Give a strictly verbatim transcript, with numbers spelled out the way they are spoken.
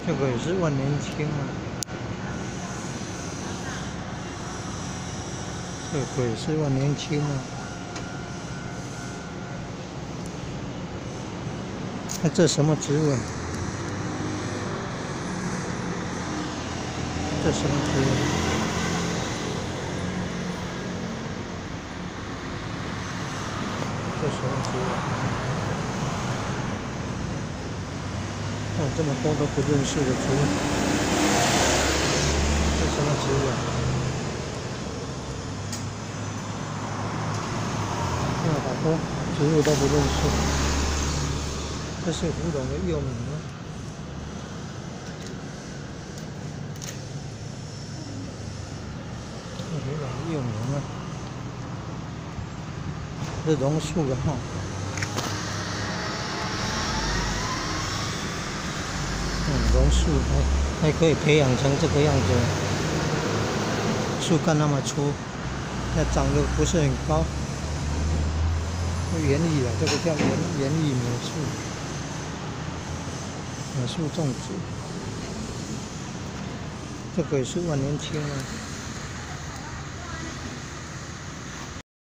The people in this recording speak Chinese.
这个也是万年青啊，这个也是万年青啊。那这什么植物？这什么植物？这什么植物？哦，这么多都不认识的植物，这什么植物啊？嗯，好多植物都不认识。这是芙蓉的幼名啊。这芙蓉的幼名啊，是榕树的哈。嗯，榕树还还可以培养成这个样子，树干那么粗，那长得不是很高。园艺啊，这个叫园园艺美术，美术种植，这个也是万年青啊。